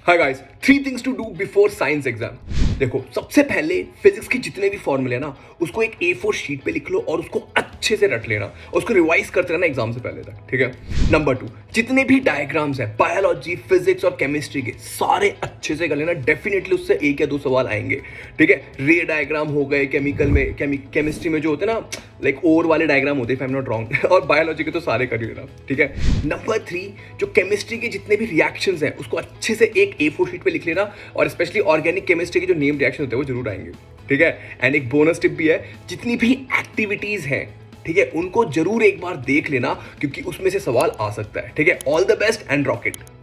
Hi guys, 3 things to do before science exam. देखो, सबसे पहले फिजिक्स के जितने भी फॉर्मूले हैं ना, उसको एक A4 शीट पे लिख लो और उसको अच्छे से रट लेना, उसको रिवाइज करते रहना एग्जाम से पहले तक, ठीक है। नंबर 2, जितने भी डायग्राम्स हैं बायोलॉजी, फिजिक्स और केमिस्ट्री के, सारे अच्छे से कर लेना। डेफिनेटली उससे 1 या 2 सवाल आएंगे, ठीक है। रे डायग्राम हो गए, केमिकल में केमिस्ट्री में जो होते हैं ना, लाइक ओर वाले डायग्राम होते हैं, if I am not wrong, और बायोलॉजी के तो सारे कर लेना, ठीक है। नंबर 3, जो केमिस्ट्री के जितने भी रिएक्शंस हैं उसको अच्छे से एक A4 शीट पे लिख लेना, और स्पेशली ऑर्गेनिक केमिस्ट्री के जो नेम रिएक्शन होते हैं वो जरूर आएंगे, ठीक है। एंड एक बोनस टिप भी है, जितनी भी एक्टिविटीज हैं, ठीक है, उनको जरूर एक बार देख लेना, क्योंकि उसमें से सवाल आ सकता है, ठीक है। All the best and rocket.